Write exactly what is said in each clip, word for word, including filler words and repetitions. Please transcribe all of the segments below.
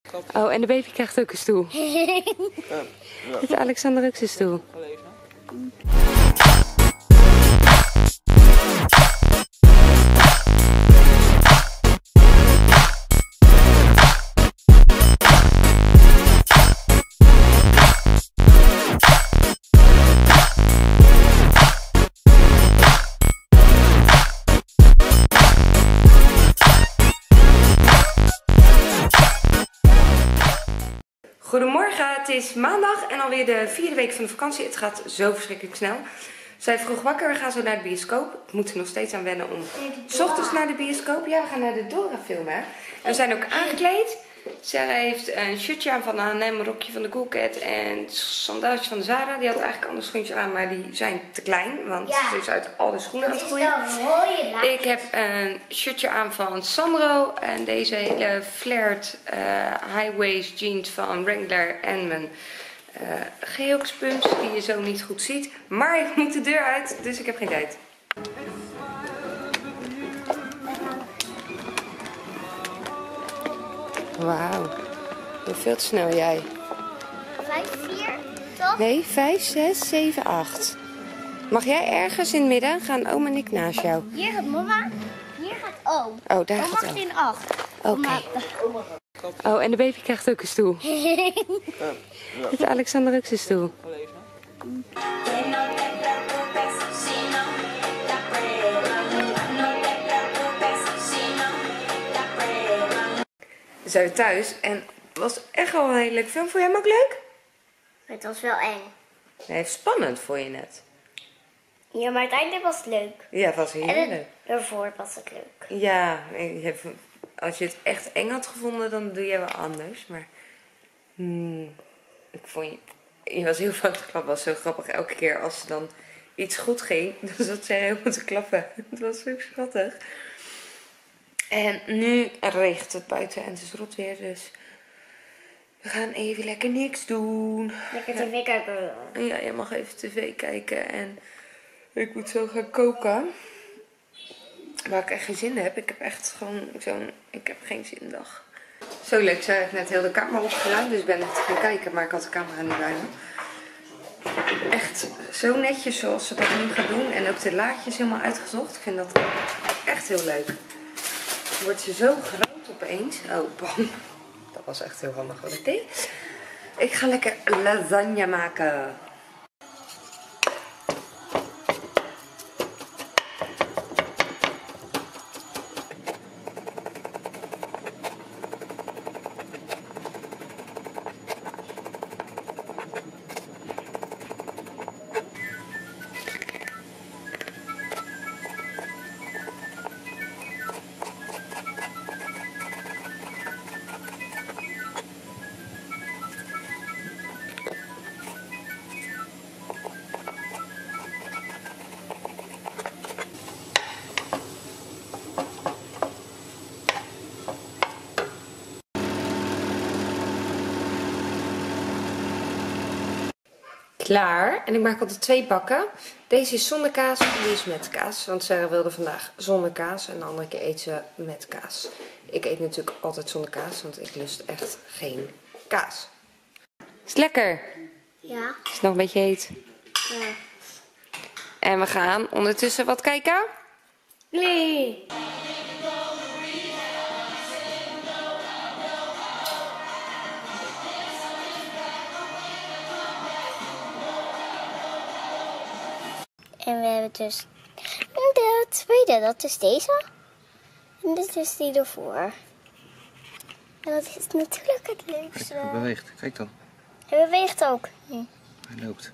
Oh, en de baby krijgt ook een stoel. Heeft Alexander ook zijn stoel? Goedemorgen, het is maandag en alweer de vierde week van de vakantie. Het gaat zo verschrikkelijk snel. We zijn vroeg wakker, we gaan zo naar de bioscoop. Ik moet er nog steeds aan wennen om 's ochtends naar de bioscoop. Ja, we gaan naar de Dora film, hè. En we zijn ook aangekleed. Sarah heeft een shirtje aan van de H en M, een rokje van de Cool Cat en sandaaltjes van de Zara. Die had eigenlijk andere schoentjes aan, maar die zijn te klein, want ja, ze is uit alle schoenen aan het groeien. Ik heb een shirtje aan van Sandro en deze hele flared uh, high-waist jeans van Wrangler en mijn uh, geelkspums die je zo niet goed ziet. Maar ik moet de deur uit, dus ik heb geen tijd. Wauw, hoe veel te snel jij? vijf, vier, toch? Nee, vijf, zes, zeven, acht. Mag jij ergens in het midden? Gaan oom en ik naast jou? Hier gaat mama, hier gaat oom. Oh, daar dan gaat mag oom. je in acht. Oké. Okay. Oh, en de baby krijgt ook een stoel. Heeft Alexander ook zijn stoel? We zijn thuis en het was echt wel een hele leuke film. Vond jij hem ook leuk? Het was wel eng. Nee, spannend vond je het. Ja, maar uiteindelijk was het leuk. Ja, het was heel en leuk. Daarvoor was het leuk. Ja, als je het echt eng had gevonden, dan doe je wel anders. Maar hmm, ik vond je, je was heel vaak te klappen. Het was zo grappig. Elke keer als er dan iets goed ging, dan zat zij helemaal te klappen. Het was zo schattig. En nu regent het buiten en het is rot weer, dus we gaan even lekker niks doen. Lekker tv kijken. Ja, je mag even tv kijken en ik moet zo gaan koken. Waar ik echt geen zin in heb. Ik heb echt gewoon zo'n, ik heb geen zin dag. Zo leuk, zij heeft net heel de kamer opgeruimd, dus ik ben net gaan kijken, maar ik had de camera niet bij me. Echt zo netjes zoals ze dat nu gaat doen en ook de laadjes helemaal uitgezocht. Ik vind dat echt heel leuk. Dan wordt ze zo groot opeens. Oh, bam. Dat was echt heel handig wat ik deed. Ik ga lekker lasagne maken. Klaar. En ik maak altijd twee bakken. Deze is zonder kaas en die is met kaas. Want Sarah wilde vandaag zonder kaas en de andere keer eet ze met kaas. Ik eet natuurlijk altijd zonder kaas, want ik lust echt geen kaas. Is het lekker? Ja. Is het nog een beetje heet? Ja. En we gaan ondertussen wat kijken? Nee. En we hebben dus de tweede, dat is deze. En dit is die ervoor. En dat is natuurlijk het leukste. Kijk, hij beweegt. Kijk dan. Hij beweegt ook. Hm. Hij loopt.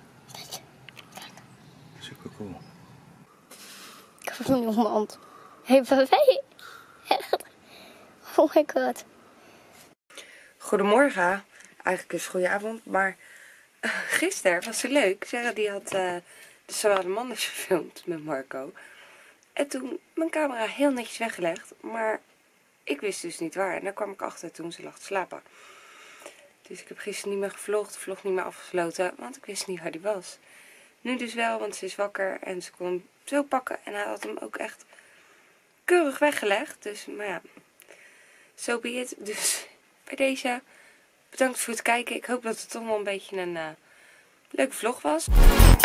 Super cool. Ik heb hem nu op mijn hand. Hij beweegt. Echt. Oh my god. Goedemorgen. Eigenlijk is het goede avond, maar uh, gisteren was het leuk. Sarah die had uh, de Salamanders gefilmd met Marco. En toen mijn camera heel netjes weggelegd, maar ik wist dus niet waar. En daar kwam ik achter toen ze lag te slapen. Dus ik heb gisteren niet meer gevlogd, de vlog niet meer afgesloten, want ik wist niet waar die was. Nu dus wel, want ze is wakker en ze kon hem zo pakken. En hij had hem ook echt keurig weggelegd. Dus, maar ja, so be it. Dus bij deze Bedankt voor het kijken. Ik hoop dat het toch wel een beetje een uh, leuke vlog was.